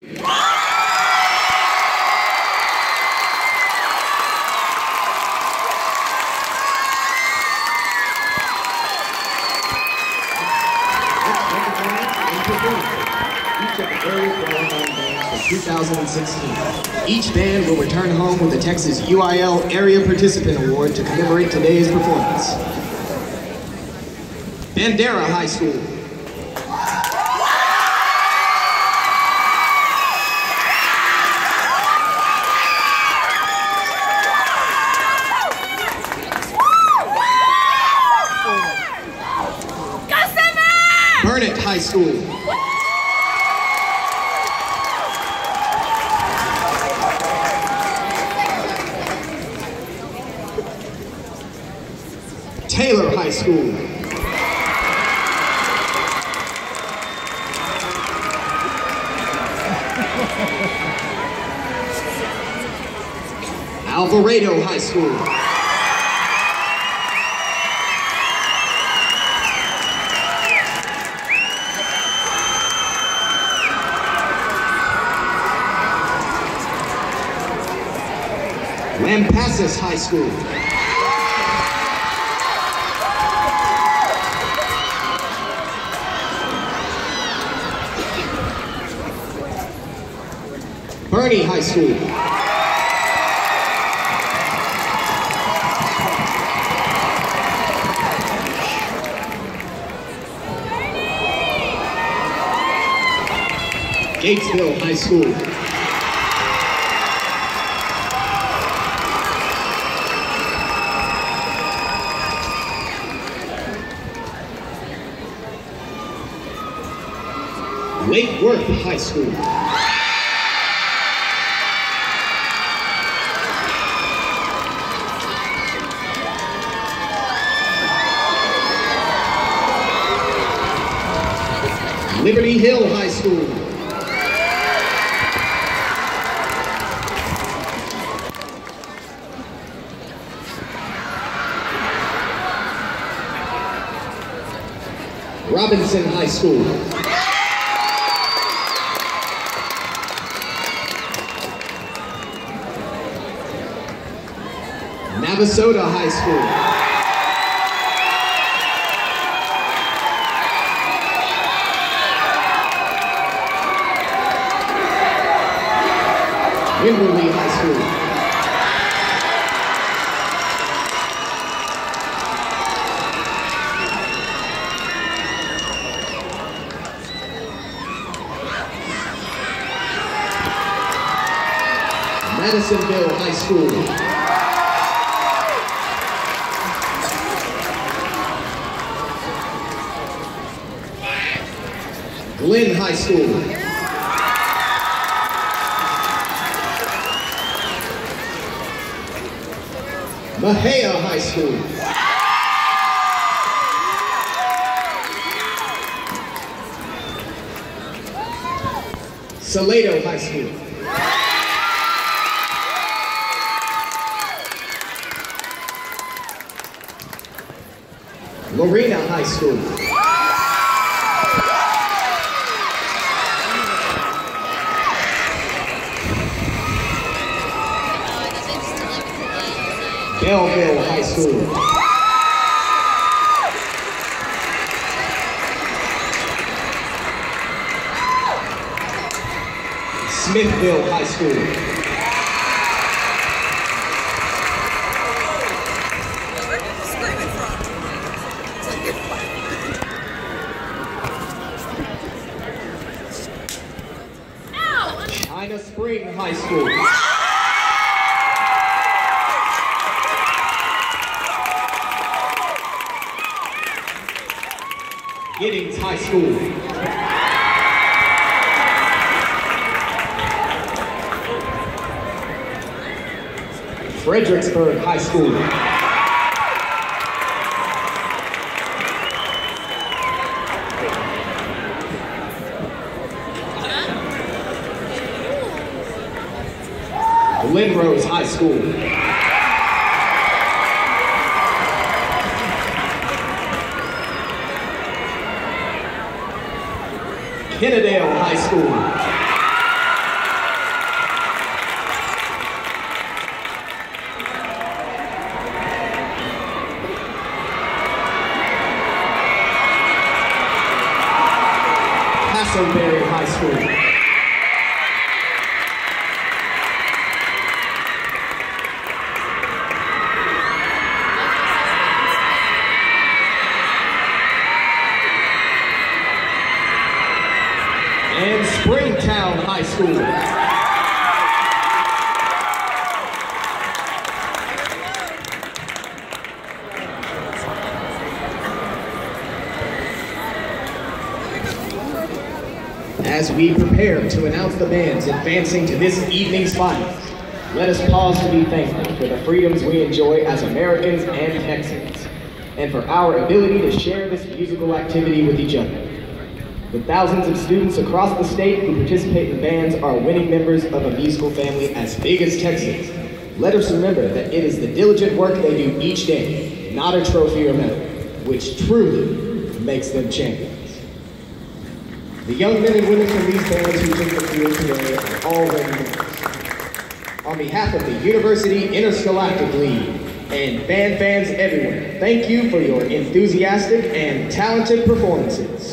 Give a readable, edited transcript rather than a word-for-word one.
2016. Each band will return home with the Texas UIL Area Participant Award to commemorate today's performance. Bandera High School. Burnett High School. Taylor High School. Alvarado High School. Lampasas High School. Bernie High School. Gatesville High School. Lake Worth High School. Liberty Hill High School. Robinson High School. Navasota High School. Wimberley High School. Madisonville High School. Glenn High School. Mahia High School. Salado High School. Lorena High School. Belleville High School. Smithville High School. China Spring High School. Giddings High School. Fredericksburg High School. Glenrose High School. Kennedale High School. High School. As we prepare to announce the bands advancing to this evening's finals, let us pause to be thankful for the freedoms we enjoy as Americans and Texans, and for our ability to share this musical activity with each other. The thousands of students across the state who participate in bands are winning members of a musical family as big as Texas. Let us remember that it is the diligent work they do each day, not a trophy or medal, which truly makes them champions. The young men and women from these bands who took the field today are already winners. On behalf of the University Interscholastic League and band fans everywhere, thank you for your enthusiastic and talented performances.